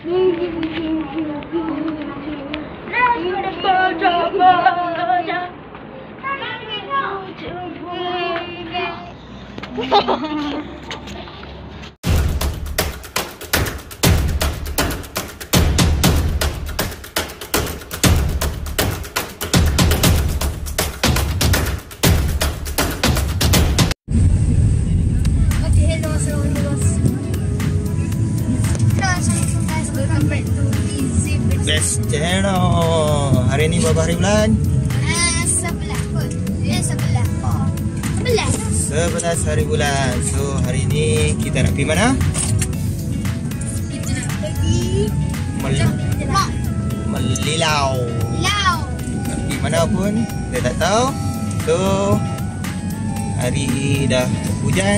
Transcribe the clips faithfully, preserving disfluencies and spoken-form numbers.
Best channel. Hari ni berapa hari bulan? Ah, sebelah kot. Ya, sebelah. Oh, sebelah. Sebelas hari bulan. So hari ni kita nak pergi mana? Kita nak pergi Mel Mak. Melilau. Lau. Nak pergi mana pun kita tak tahu. So hari dah hujan.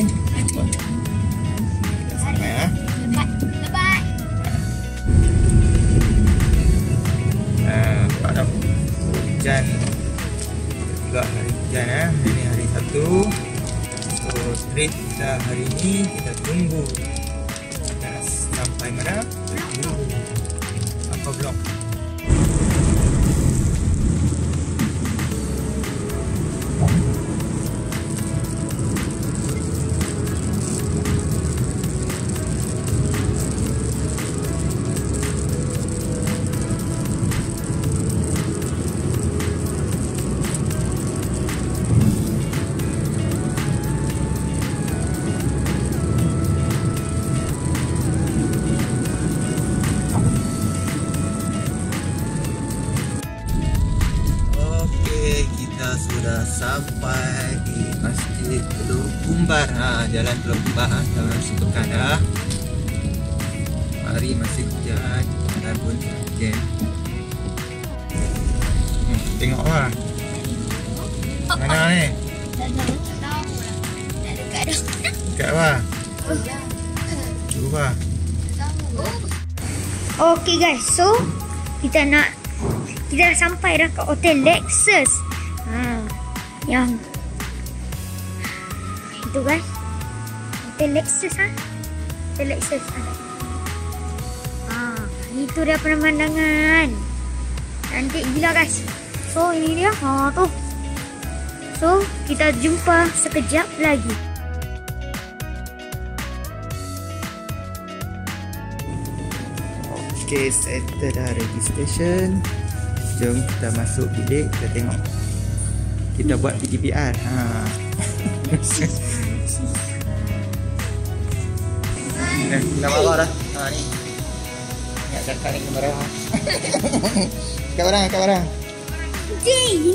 Kita sampai ah. Lebat. Lebat. Ah, Pak dah hujan. Tiga hari hujan ah. Hari ni hari Sabtu. So straight dah hari ni kita tunggu. Kita sampai mana? Apa blok? Sudah sampai di Masjid Teluk Kumbar. Ha, jalan Teluk Kumbar ha, jalan sepekan dah. Hari masih hujan, jalan pun hujan. Hmm, tengoklah. Mana ni? Tak tahu. Tak tahu. Tak dekat dah. Dekat apa? Cuba. Okay guys, so kita nak kita dah sampai dah ke Hotel Lexus. Ha, yang itu guys, Hotel Lexus ha, Hotel Lexus ha. Ha, itu dia pemandangan. Cantik gila guys. So ini dia, ha tu. So kita jumpa sekejap lagi. Okay, settle dah registration. Jom kita masuk bilik, kita tengok. Kita buat P T P R. Ha. Eh, dah bawa dah. Ha ni. Ingat kakak ni kamera. Kat barang, kat barang. Ini.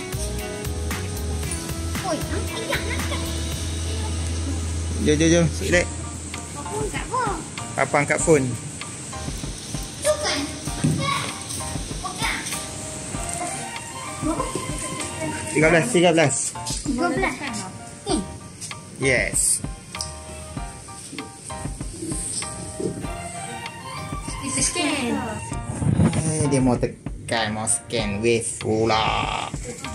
Oi, angkat yang angkat. Jom, jom, jom. Bilik. Apa angkat apa? Apa angkat phone? Bukan. Bukan. tiga belas, tiga belas. Tiga belas. Ni. Yes. Kita scan. Eh, dia mau tekan, mau scan wave pula.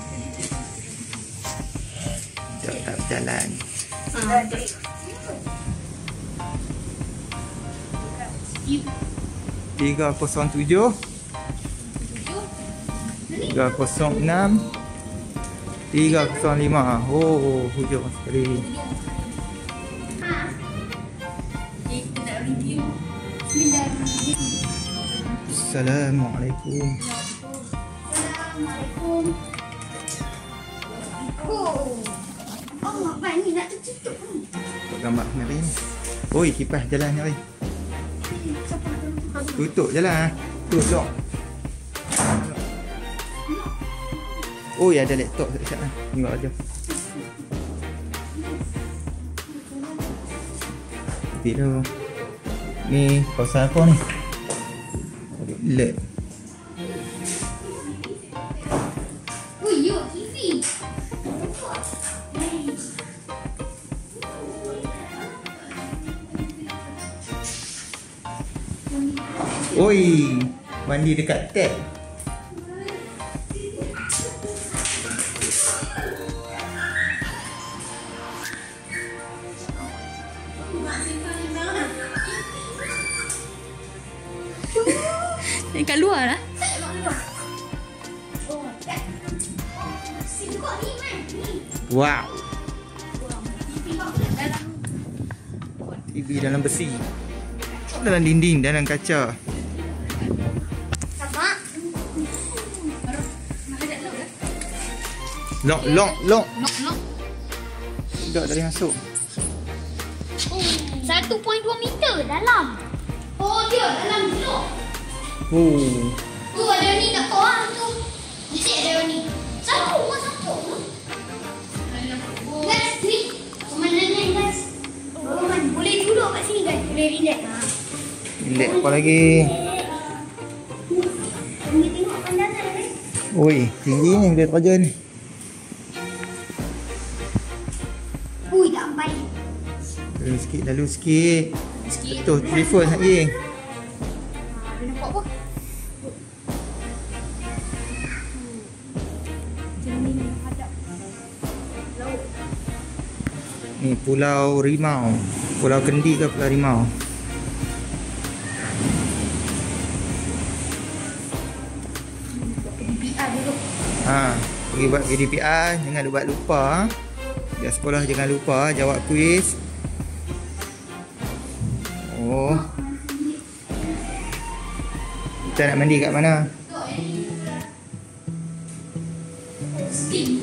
Tak tak berjalan. Tiga kosong tujuh. Tiga kosong enam. Tiga kosong lima. Oh, hujung sekali. Assalamualaikum. Assalamualaikum. Oh. Oh, apa ni nak tertutup ni? Gambar ni. Oi, kipas jalan ni. Tutup je lah. Tutup. Oh, ya ada laptop sekejap lah. Tengok aja. Video. Ni pasal apa ni? Led. Oh, yo, T V. Oi, mandi dekat tap. Yang kat luar lah. Wow. T V dalam besi. Dalam dinding, dalam kaca. Lock, lock, lock. Nok, nok. Tak boleh masuk. satu koma dua meter dalam. Oh, dia dalam tu. Oh. Tu ada ni tak tahu ah tu. Mesti ada ni. Satu, satu. Guys, ni. Pemandangan guys. Oh, man. Boleh duduk kat sini guys. Boleh relax. Ha. Relax apa lagi? Boleh tengok pandangan guys. Oi, tinggi ni dia kerja ni. Ui, tak sampai. Lalu sikit, lalu sikit. Sikit. Betul, telefon lagi. Dia nampak apa? Cermin hadap laut. Ni Pulau Rimau. Pulau Kendi ke Pulau Rimau? D P R dulu. Ha, pergi buat P D P R, jangan lupa lupa. Biar sekolah jangan lupa jawab kuis. Oh. Kita nak mandi kat mana? Steam.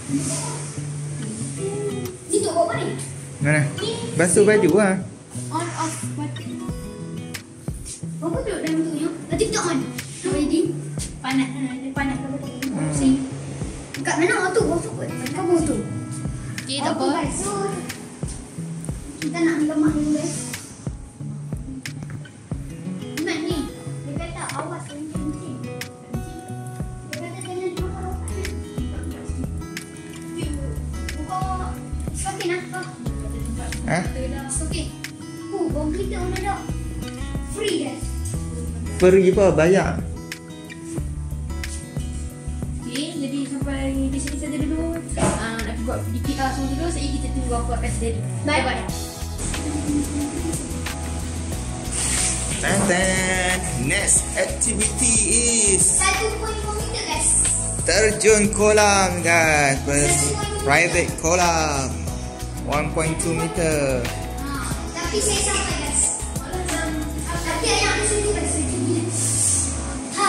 Ni tu apa ni? Mana? Basuh baju lah. On off button. Apa tu dalam tu ni? Nanti kita on. Apa jadi? Panas. Dia panas kalau tu. Hmm. Kat mana tu? Bawah tu kot. Kat bawah tu. Okay, tak apa. Guys, so kita nak ambil lemak dulu guys. Iman ni, dia kata awas kencing. Dia kata jangan lupa rokan. Buka sokin lah. Ha? Sokin. Oh, bawang kita mana dah? Free guys. Free apa? Bayar. Okay, jadi sampai di sini saja dulu. Ah, nak buat D P R semua dulu. Saya kita tunggu apa akan jadi. Bye bye. Dan dan next activity is satu koma lima meter guys. terjun kolam guys. Private kolam. one point two meter. Ha, tapi saya sampai guys. Tapi ayah aku sini guys. Ha.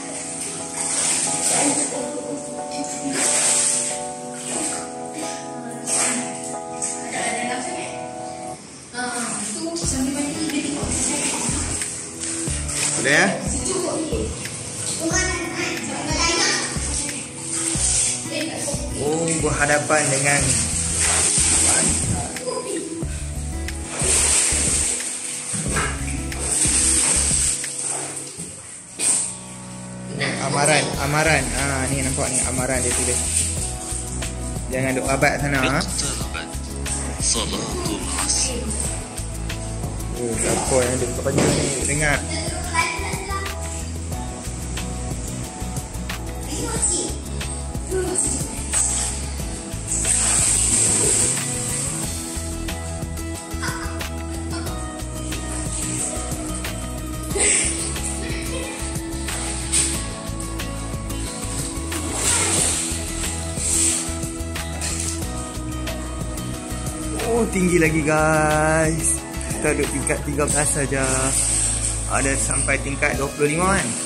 Boleh ya? Oh, berhadapan dengan amaran, amaran. Ah, ni nampak ni amaran dia tulis. Jangan duk rabat sana. Ha? Oh, siapa yang duk kerja ni? Dengar. Oh, tinggi lagi guys. Kita duduk tingkat tiga belas saja. Ada sampai tingkat dua puluh lima kan?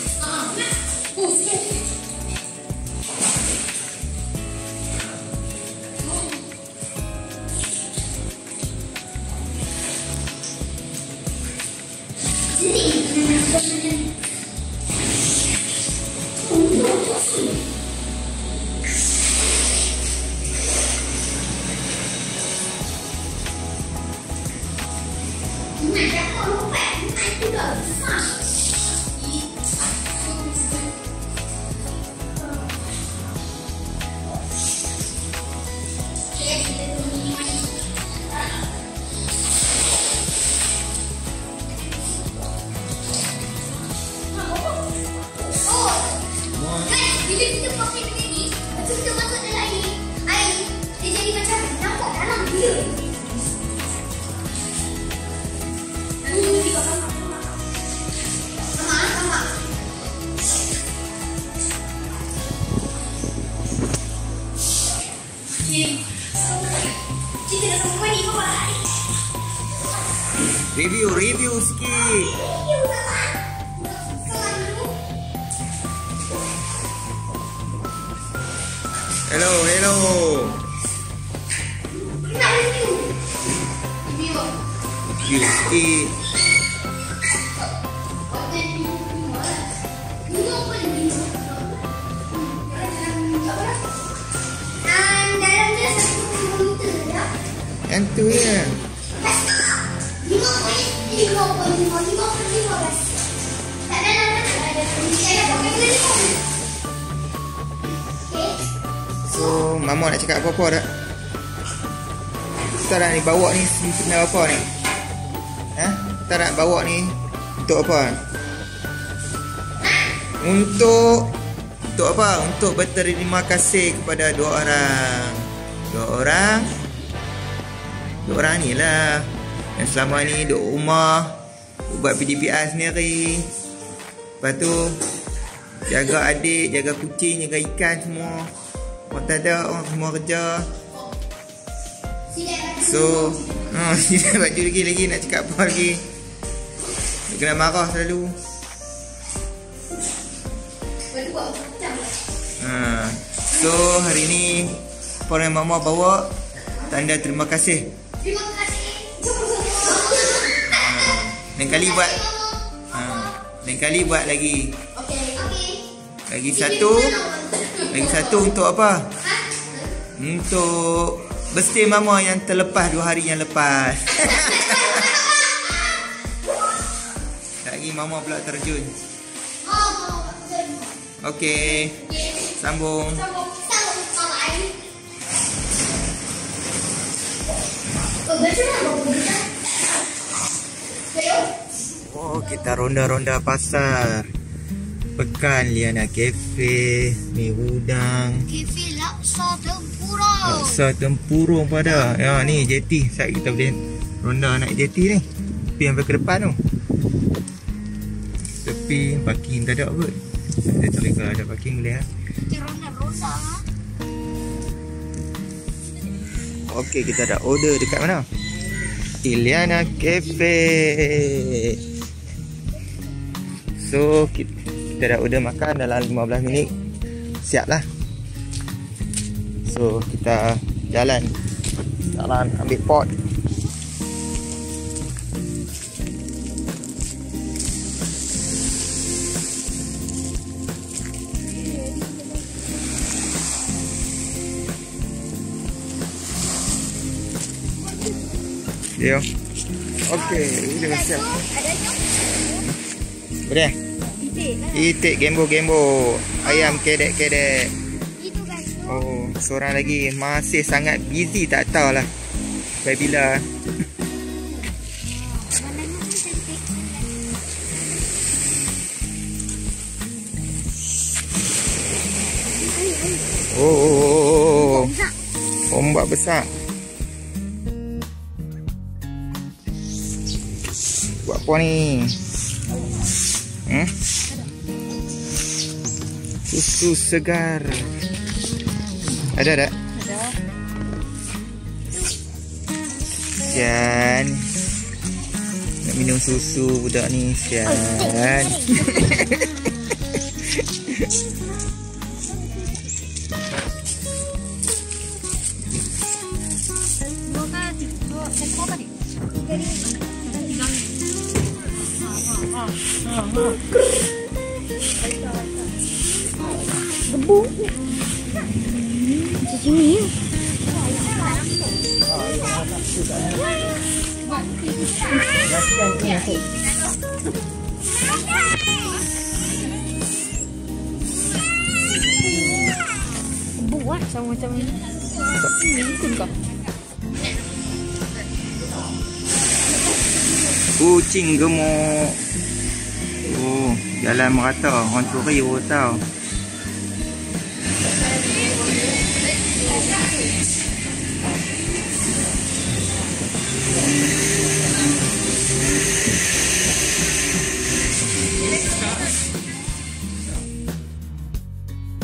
Bila kita pakai benda ni, macam kita masuk dalam air, air dia jadi macam nampak dalam dia. Lalu kita bakal Review, review sikit. Hello, hello. Review sikit. Yang tu ya. So, Mama nak cakap apa-apa tak? Kita nak ni bawa ni sebenarnya apa ni? Ha? Kita nak bawa ni untuk apa? Untuk Untuk apa? Untuk berterima kasih kepada dua orang. Dua orang Dua orang ni lah yang selama ni duduk rumah, buat P D P A sendiri. Lepas tu jaga adik, jaga kucing, jaga ikan semua. Orang tak ada, orang semua kerja. So oh, tidak baju lagi lagi nak cakap apa lagi. Dia kena marah selalu. Ha. So hari ni apa yang Mama bawa tanda terima kasih. Terima kasih. Lain kali buat ha, lain kali buat lagi. Okey. Okey. Lagi satu. Lagi satu untuk apa? Untuk birthday Mama yang terlepas dua hari yang lepas. Lagi Mama pula terjun. Okey. Sambung. Sambung. Sambung. Oh, kita ronda-ronda pasar. Pekan Liana Cafe, Mi Udang. Kafe Laksa Tempurung. Laksa Tempurung pada. Ya, ni J T. Saat kita boleh ronda naik J T ni. Tepi sampai ke depan tu. Tepi parking tak ada kot. Ada cari kalau ada parking boleh ha. Kita ronda-ronda ha. Okey, kita dah order dekat mana? Liana Cafe. So kita, kita dah order makan dalam lima belas minit. Siap lah. So kita jalan Jalan ambil pot. Dia. Okey, ini dah siap. Adanya. Boleh? Itik lah. Itik gembo-gembo. Ayam kedek-kedek. Itu guys. Oh, seorang lagi masih sangat busy, tak tahulah sampai bila. Warnanya pun cantik. Oh, oh, oh, oh. Besar. Ombak besar. Buat apa ni? Hmm? Susu segar. Ada tak? Ada. Sian. Nak minum susu budak ni. Sian. Gebu. Di sini ya. Gebu ah, sama macam ini. Ini ikut kau. Kucing gemuk. Oh, jalan merata. Orang curi oh tau.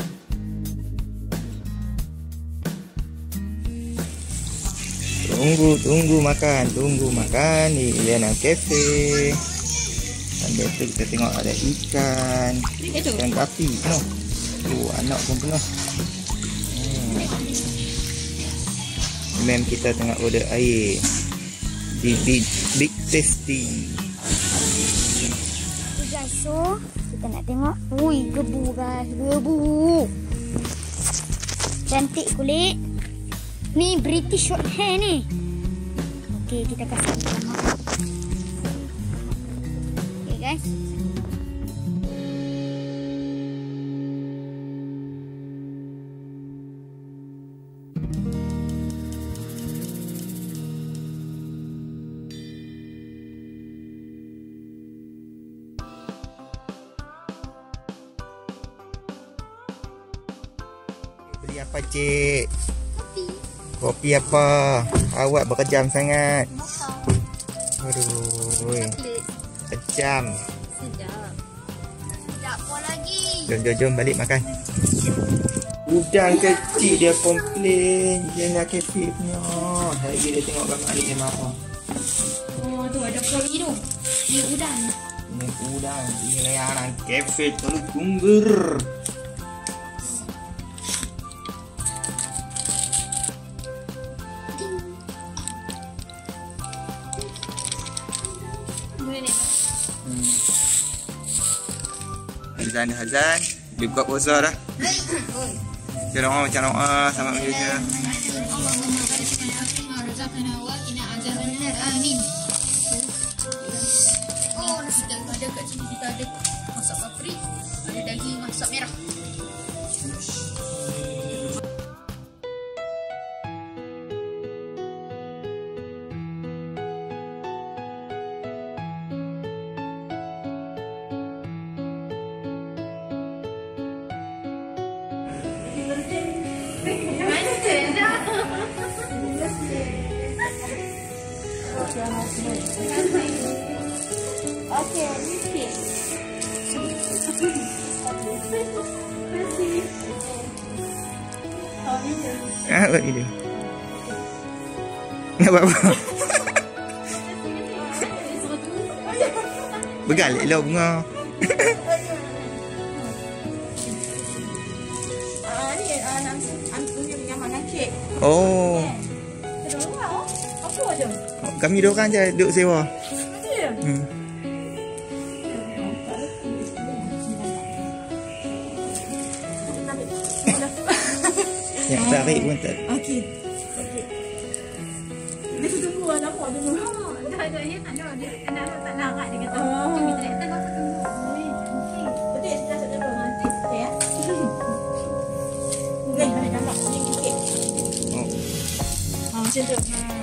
Tunggu tunggu, tunggu makan, tunggu makan di Liana Cafe. Sambil tu kita tengok ada ikan, ikan gapi penuh. Oh, anak pun penuh. Hmm. Mem kita tengah order air di Big, Big Tasty. Okay guys, so kita nak tengok. Ui, gebu guys, gebu. Cantik kulit. Ni British short hair ni. Okey, kita kasih ikan makan. Okay guys. Beli apa, cik? Kopi. Kopi apa? Awak berkejam sangat. Aduh. Kejam. Sedap. Sedap apa lagi? Jom, jom, jom balik makan. Udang kecil dia komplain. Dia nak cafe punya. Hari dia tengok gambar adik dia marah. Oh tu ada kori tu. Ni udang. Ini udang. Ini layanan cafe terlalu tunggur. Hmm. Hazan, Hazan. Dia buat puasa dah. Macam doa, macam doa sama dia. Oh, nasi kita ada kat sini. Kita ada masak paprik, ada daging masak merah. Okey, okey. Ah, buat video. Nak buat apa? Bergalik lah bunga. Ah, ni ah nak antunya punya makan kek. Oh, Terus oh. Apa aja? kami dua orang je duduk sewa. Ya. Hmm. Yang tarik pun tak. Okey. Okey. Dia tu tunggu anak aku dulu. Dah ada ya, tak ada. Dia anak tak larat dia kata. Oh. Kami tak datang aku tunggu. Betul ya, kita sedang dulu nanti. Okey ya. Ni ada nampak ni kek. Oh. Ha macam tu.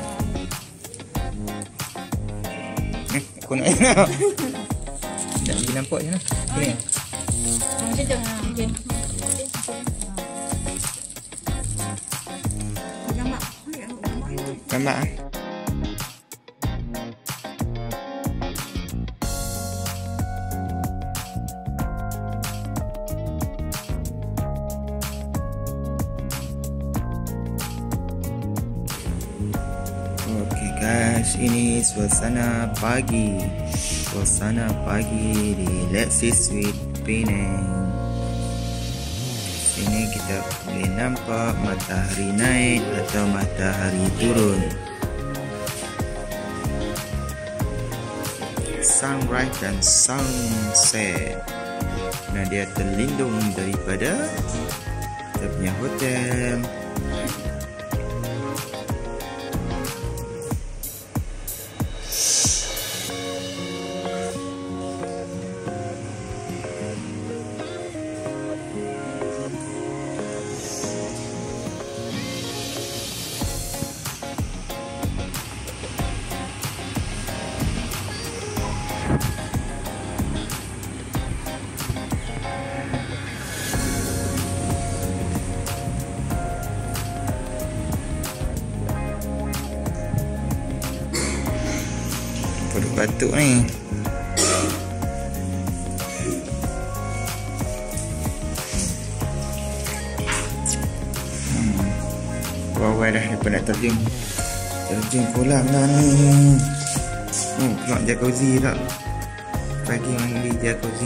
Eh, aku nak nak. Tak boleh nampak je lah. Ni. Ha macam tu. Okey. Nampak. Nampak ah. Okey guys, ini suasana pagi. Suasana pagi di Lexis Sweet Penang. Sini kita boleh nampak matahari naik atau matahari turun. Sunrise dan sunset. Nah, dia terlindung daripada kita punya hotel. Perut batuk ni. Hmm. Wah, wah dah lepas nak terjun. terjun kolam lah ni. Hmm, tengok jacuzzi tak. Pagi mandi jacuzzi.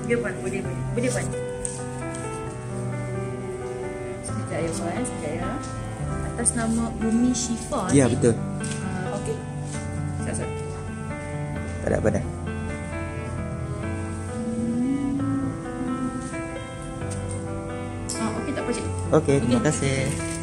Dia Puan, boleh boleh Puan. Sekejap ya Puan, sekejap ya. Atas nama Umi Syifa. Ya, betul. Uh, Okey. Sat-sat. Tak ada apa dah. Ah, okey tak apa cik. Okey, terima kasih.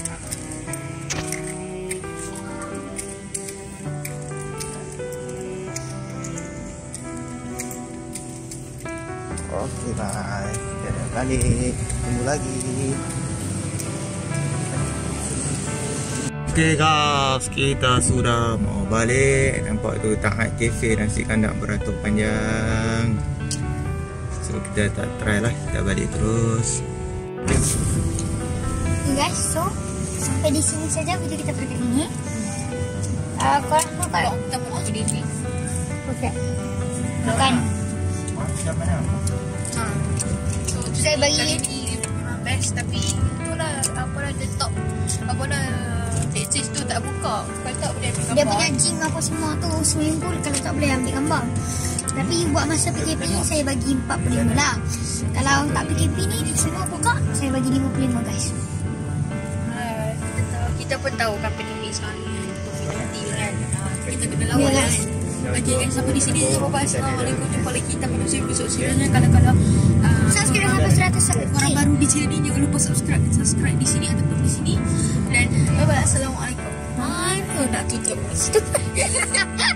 Okey, bye. Kita dah balik. Tunggu lagi. Okey guys, kita sudah mau balik. Nampak tu Taat Cafe nasi kandang beratuk panjang. So kita tak try lah, kita balik terus. Okay guys, so sampai di sini saja video kita pada kali ini. Uh, korang mau kalau Kita mau video ni. okey. Makan. Macam mana? Ha. So, Saya bagi- kali ni memang best tapi itulah apa lah the top apa lah access tu tak buka. Kalau tak boleh ambil Dia gambar. punya gym apa semua tu swimming pool kalau tak boleh ambil gambar. Tapi buat masa P K P ni saya bagi empat puluh lima lah. Kalau tak P K P ni dia semua buka, saya bagi lima puluh lima guys. Ah, kita tahu, kita pun tahu kan pendiri sekarang ni COVID nineteen kan. Ah, kita kena lawan Ya, kan. guys. Okey kan, sampai di sini saya bye. Assalamualaikum. Jumpa lagi kita pada episod selanjutnya. Kalau-kalau ah, Subscribe sampai seratus orang subscribe. baru di channel ni, jangan lupa subscribe subscribe di sini ataupun di sini. Dan bye bye. Assalamualaikum. Mana nak tutup?